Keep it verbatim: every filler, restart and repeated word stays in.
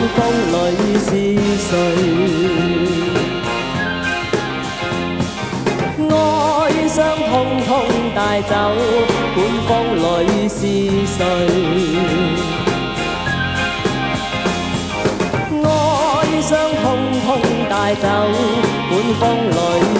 方里是谁？哀伤通通带走，本方里是谁？哀伤通通带走，本方里。